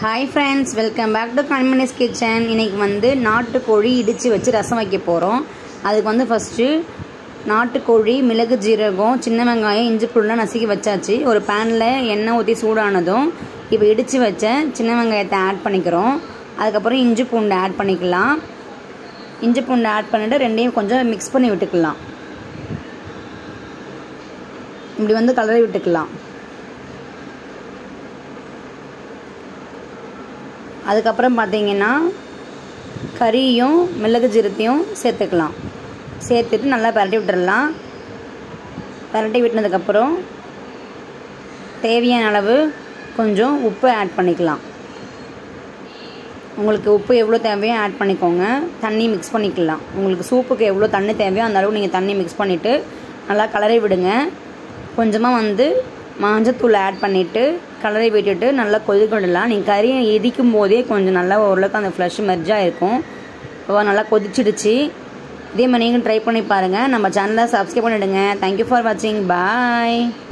Hi friends, welcome back to கண்மணிஸ் kitchen. இன்றைக்கி வந்து நாட்டுக்கோழி இடித்து வச்சு ரசம் வைக்க போகிறோம். அதுக்கு வந்து ஃபஸ்ட்டு நாட்டுக்கோழி, மிளகு, ஜீரகம், சின்ன வெங்காயம், இஞ்சி பூண்டுலாம் நசுக்கி வச்சாச்சு. ஒரு பேனில் எண்ணெய் ஊற்றி சூடானதும் இப்போ இடித்து வச்ச சின்ன வெங்காயத்தை ஆட் பண்ணிக்கிறோம். அதுக்கப்புறம் இஞ்சி பூண்டு ஆட் பண்ணிக்கலாம். இஞ்சி பூண்டு ஆட் பண்ணிவிட்டு ரெண்டையும் கொஞ்சம் மிக்ஸ் பண்ணி விட்டுக்கலாம். இப்படி வந்து கலரி விட்டுக்கலாம். அதுக்கப்புறம் பார்த்திங்கன்னா கறியும் மிளகு ஜீரத்தையும் சேர்த்துக்கலாம். சேர்த்துட்டு நல்லா பரட்டி விட்டுடலாம். பரட்டி விட்டுனதுக்கப்புறம் தேவையான அளவு கொஞ்சம் உப்பு ஆட் பண்ணிக்கலாம். உங்களுக்கு உப்பு எவ்வளோ தேவையோ ஆட் பண்ணிக்கோங்க. தண்ணி மிக்ஸ் பண்ணிக்கலாம். உங்களுக்கு சூப்புக்கு எவ்வளோ தண்ணி தேவையோ அந்த அளவு நீங்கள் தண்ணி மிக்ஸ் பண்ணிவிட்டு நல்லா கலரி விடுங்க. கொஞ்சமாக வந்து மஞ்சத்தூள் ஆட் பண்ணிவிட்டு கலரை விட்டுட்டு நல்லா கொதிக்க விடலாம். நீங்கள் கறியை இடிக்கும் போதே கொஞ்சம் நல்லா ஓரளவுக்கு அந்த ஃப்ளஷ் மெர்ஜாக இருக்கும். இப்போ நல்லா கொதிச்சிடுச்சு. இதே மாதிரி நீங்கள் ட்ரை பண்ணி பாருங்கள். நம்ம சேனலை சப்ஸ்கிரைப் பண்ணிவிடுங்க. தேங்க்யூ ஃபார் வாட்சிங். பாய்.